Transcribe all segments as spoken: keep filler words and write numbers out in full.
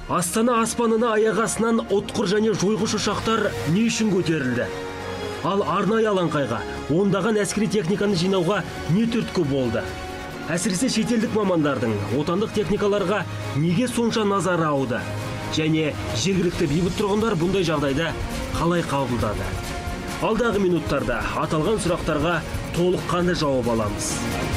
Астана аспанына аяқ астынан отқыр және жойғыш ұшақтар не үшін көтерілді? Ал арнайы алаңқайға ондаған әскери техниканы жинауға не түрткі болды? Әсіресе шетелдік мамандардың отандық техникаларға неге сонша назары ауды? Және жергілікті бейбіт тұрғындар бұндай жағдайда қалай қабылдады? Алдағы минуттарда аталған сұрақтарға толыққанды жауап аламыз.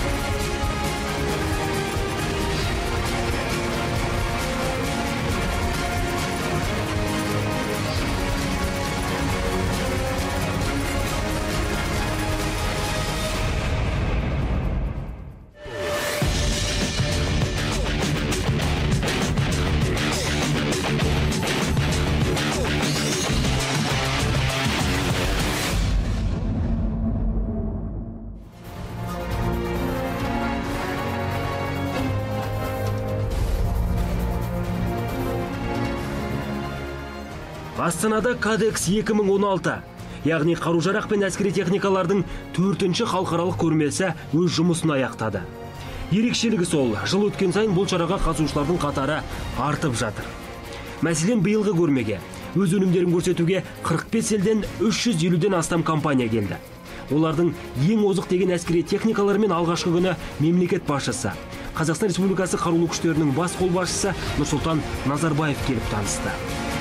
Астанада Кадекс екі мың он алты, яғни қару-жарақ пен әскери техникалардың төртінші халықаралық көрмесі өз жұмысын аяқтады. Ерекшелігі сол, жыл өткен сайын бұл шараға қатысушылардың қатары артып жатыр. Мәселен, биылғы көрмеге өз өнімдерін көрсетуге қырық бес елден үш жүз елуден астам компания келді. Олардың ең озық деген әскери техникаларымен алғашқы күні мемлекет басшысы, Қазақстан Республикасы қарулы күштерінің бас қолбасшысы Нұрсұлтан Назарбаев келіп танысты.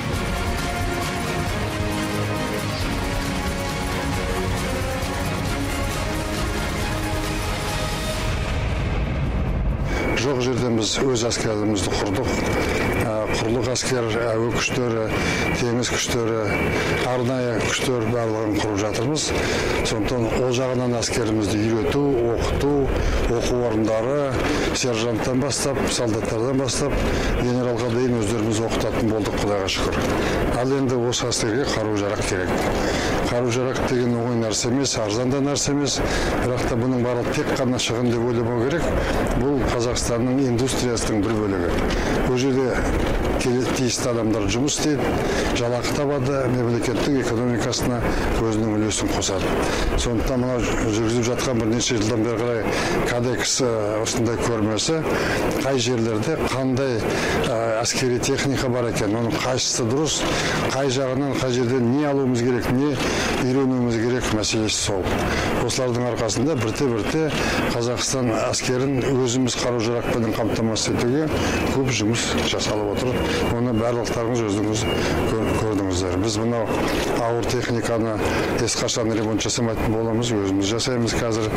Жоқ жерден біз өз әскерлерімізді құрдық. Құрлық әскер, әуе күштері, теңіз күштері, арнайы күштер барлығын құрып жатырмыз. Сондықтан ол жағынан әскерімізді үйрету, оқыту, оқу орындары, сержанттан бастап, солдаттардан бастап, генералға дейін өздеріміз оқытатын болдық, Құдайға шүкір. Ал енді осы әскерге қару-жарақ керек. Қару-жарақ деген оңай нәрсе емес, арзан да нәрсе емес, бірақ та бұның барлығы тек қана шығын деп ойламау керек. Бұл Қазақстанның индустриясының бір бөлігі. Бұл жерде тиісті адамдар жұмыс істейді, жалақы табады, мемлекеттің экономикасына өзінің үлесін қосады. Сондықтан мына жүргізіп жатқан бірнеше жылдан бері қарай Кадекс осындай көрмесі қай жерлерде қандай әскери техника бар екен, оның қайсысы дұрыс, қай жағынан қай жерден не алуымыз керек, не үйренуіміз керек мәселесі сол. Осылардың арқасында бірте-бірте Қазақстан әскерін өзіміз қару-жарақпен қамтамасыз етуге көп жұмыс жасалып отыр. Оны барлықтарыңыз өзіңіз көрдіңіздер. Біз мынау ауыр техниканы ешқашан ремонт жасамайтын боламыз, өзіміз жасаймыз қазір.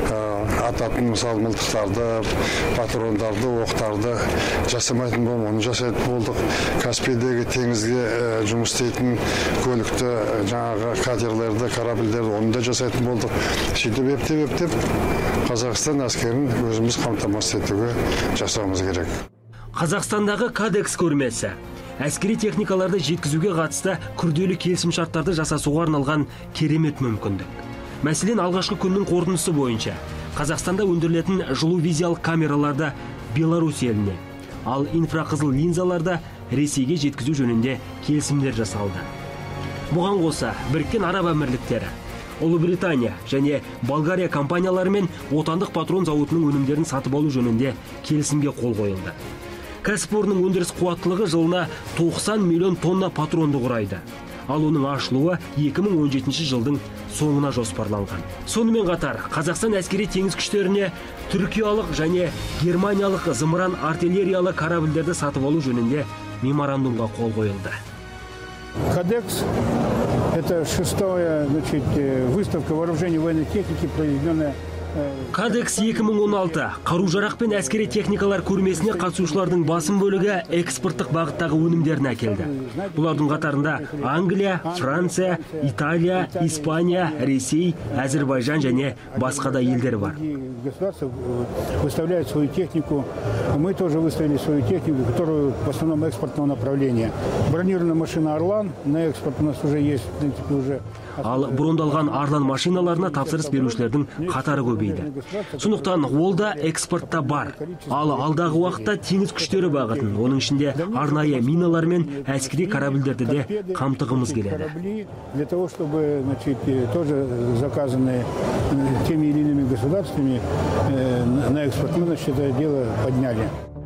Ататын мысалы мылтықтарды, патрондарды, оқтарды жасамайтын болдық, оны жасайтын болдық. Каспийдегі теңізге жұмыс істейтін көлікті, жаңағы катерлерді, корабльдерді оны да жасайтын болдық. Сөйтіп ептеп-ептеп Қазақстан әскерін өзіміз қамтамасыз етуге жасауымыз керек. Қазақстандағы Кадекс көрмесі әскери техникаларды жеткізуге қатысты күрделі келісімшарттарды жасасуға арналған керемет мүмкіндік. Мәселен, алғашқы күннің қорытындысы бойынша Қазақстанда өндірілетін жылу визиялық камераларды Беларусь еліне, ал инфрақызыл линзаларды Ресейге жеткізу жөнінде келісімдер жасалды. Бұған қоса Біріккен Араб Әмірліктері, Ұлыбритания және Болгария компанияларымен отандық патрон зауытының өнімдерін сатып алу жөнінде келісімге қол қойылды. Кәсіпорынның өндіріс қуаттылығы жылына тоқсан миллион тонна патронды құрайды. Ал оның ашылуы екі мың он жетінші жылдың соңына жоспарланған. Сонымен қатар, Қазақстан әскери теңіз күштеріне түркиялық және германиялық зымыран артиллериялы корабльдерді сатып алу жөнінде меморандумға қол қойылды. Кадекс – это шестая, значит, выставка вооружений военной техники, проведенная. Кадекс екі мың он алты қару-жарақ пен әскери техникалар көрмесіне қатысушылардың басым бөлігі экспорттық бағыттағы өнімдерін әкелді. Бұлардың қатарында Англия, Франция, Италия, Испания, Ресей, Әзербайжан және басқа да елдер бар. Государство выставляет свою технику. Мы тоже выставили свою технику, которую в основном экспортного направления. Бронированная машина «Орлан» на экспорт у нас уже есть, в принципе, уже. Ал брондалған «Орлан» машиналарына тапсырыс берушілердің қатары көбейді. Сондықтан ол да экспортта бар. Ал алдағы уақытта теңіз күштері бағытын, оның ішінде арнайы миналар мен әскери корабльдерді де қамтығымыз келеді. Для того, чтобы, значит, тоже заказанные теми или иными государствами на экспорт, мы, значит, это дело подняли.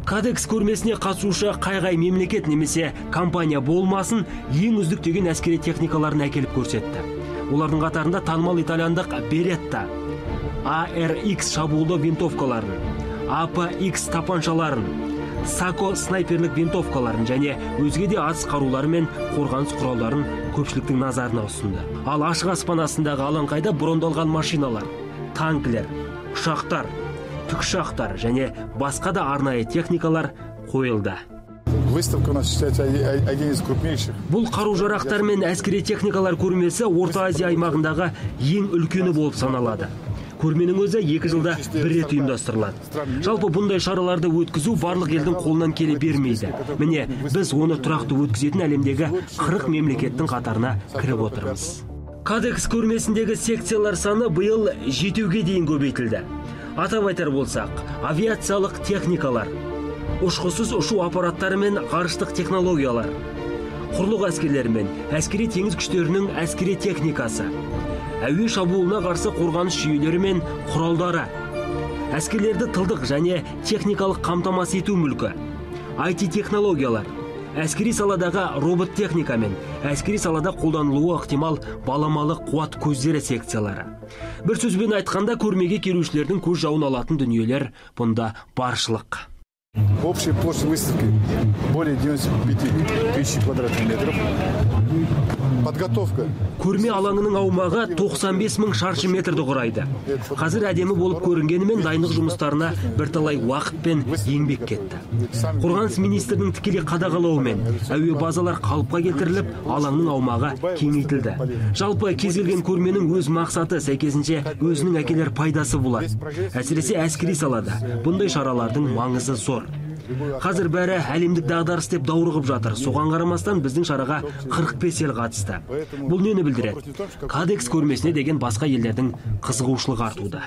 Кадекс көрмесіне қатысушы қай-қай мемлекет немесе компания болмасын, ең үздік деген әскери техникаларын әкеліп көрсетті. Олардың қатарында танымал итальяндық Беретта, А Р Х шабуылды винтовкаларын, А П Х тапаншаларын, Сако снайперлік винтовкаларын және өзге де атыс қарулары мен қорғаныс құралдарын көпшіліктің назарына ұсынды. Ал ашық аспан астындағы алаңқайда брондалған машиналар, танкілер, ұшақтар, тікұшақтар және басқа да арнайы техникалар қойылды. Выставка у нас считается один из крупнейших. Бұл қару-жарақтар мен әскери техникалар көрмесі Орта Азия аймағындағы ең үлкені болып саналады. Көрменің өзі екі жылда бір рет ұйымдастырылады. Жалпы бұндай шараларды өткізу барлық елдің қолынан келе бермейді. Міне, біз оны тұрақты өткізетін әлемдегі қырық мемлекеттің қатарына кіріп отырмыз. Кадекс көрмесіндегі секциялар саны биыл жетеуге дейін көбейтілді. Атап айтар болсақ, авиациялық техникалар, ұшқысыз ұшу аппараттары мен ғарыштық технологиялар, құрлық әскерлері мен әскери теңіз күштерінің әскери техникасы, әуе шабуылына қарсы қорғаныс жүйелері мен құралдары, әскерлерді тылдық және техникалық қамтамасыз ету мүлкі, I T технологиялар, әскери саладағы робот техника мен әскери салада қолданылуы ықтимал баламалы қуат көздері секциялары. Бір сөзбен айтқанда, көрмеге келушілердің көз жауын алатын дүниелер бұнда баршылық. Общая площадь выставки более девяноста пяти тысяч квадратных метров. Подготовка. Көрме алаңының аумағы тоқсан бес мың шаршы метрді құрайды. Қазір әдемі болып көрінгенімен дайындық жұмыстарына бірталай уақыт пен еңбек кетті. Қорғаныс министрінің тікелей қадағалауымен әуе базалар қалыпқа келтіріліп, алаңның аумағы кеңейтілді. Жалпы кез келген көрменің өз мақсаты сәйкесінше өзінің әкелер пайдасы болады. Әсіресе әскери салада бұндай шаралардың маңызы зор. Қазір бәрі әлемдік дағдарыс деп даурығып жатыр. Соған қарамастан біздің шараға қырық бес ел қатысты. Бұл нені білдіреді? Кадекс көрмесіне деген басқа елдердің қызығушылығы артуда.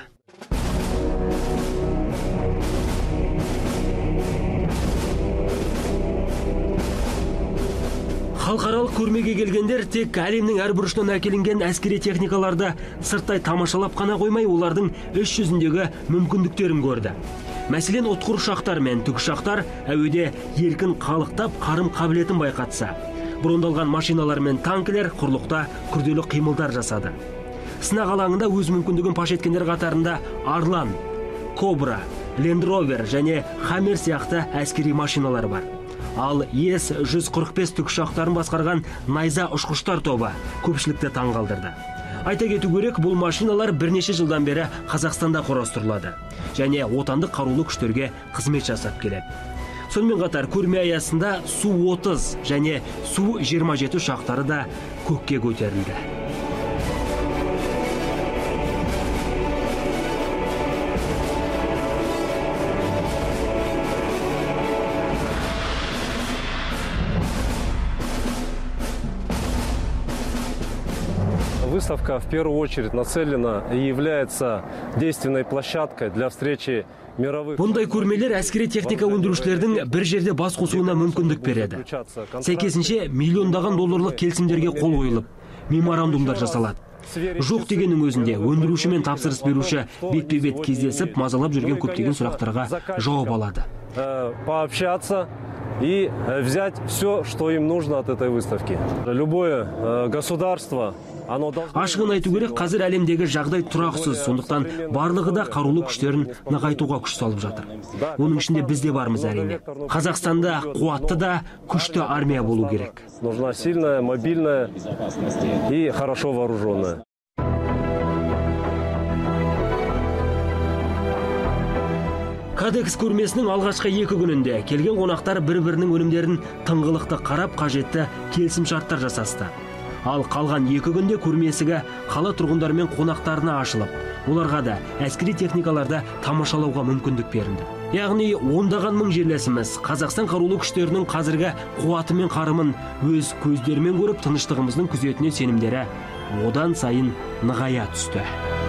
Халықаралық көрмеге келгендер тек әлемнің әр бұрышынан әкелінген әскери техникаларды сырттай тамашалап қана қоймай, олардың іс жүзіндегі мүмкіндіктерін көрді. Мәселен, ұтқыр ұшақтар мен тікұшақтар әуеде еркін қалықтап, қарым қабілетін байқатса. Брондалған машиналар мен танкілер құрлықта күрделі қимылдар жасады. Сынақ алаңында өз мүмкіндігін паш еткендер қатарында Арлан, Кобра, Ленд Ровер және Хаммер сияқты әскери машиналар бар. Ал С жүз қырық бес тікұшақтарын басқарған найза ұшқыштар тобы көпшілікті таңғалдырды. Айта кету керек, бұл машиналар бірнеше жылдан бері Қазақстанда құрастырылады және отандық қарулы күштерге қызмет жасап келеді. Сонымен қатар көрме аясында Су отыз және Су жиырма жеті ұшақтары да көкке көтерілді. Выставка в первую очередь нацелена и является действенной площадкой для встречи мировых. Бұндай көрмелер әскери техника өндірушілердің бір жерде бас қосуына мүмкіндік береді. Сәйкесінше миллиондаған долларлық келісімдерге қол қойылып, меморандумдар жасалады. Жоқ дегеннің өзінде өндіруші мен тапсырыс беруші бетпе-бет кездесіп, мазалап жүрген көптеген сұрақтарға жауап алады. Пообщаться и взять все, что им нужно от этой выставки. Любое государство Ашығын айту керек, қазір әлемдегі жағдай тұрақсыз, сондықтан барлығы да қарулы күштерін нығайтуға күш салып жатыр. Оның ішінде біз де бармыз әрине. Қазақстанда қуатты да күшті армия болу керек. Нужна сильная, мобильная и хорошо вооруженная. Кадекс көрмесінің алғашқы екі күнінде келген қонақтар бір-бірінің өнімдерін тыңғылықты қарап, қажетті келісімшарттар жасасты. Ал қалған екі күнде көрме есігі қала тұрғындары мен қонақтарына ашылып, оларға да әскери техникаларды тамашалауға мүмкіндік берілді. Яғни ондаған мың жерлесіміз Қазақстан қарулы күштерінің қазіргі қуаты мен қарымын өз көздерімен көріп, тыныштығымыздың күзетіне сенімдері одан сайын нығая түсті.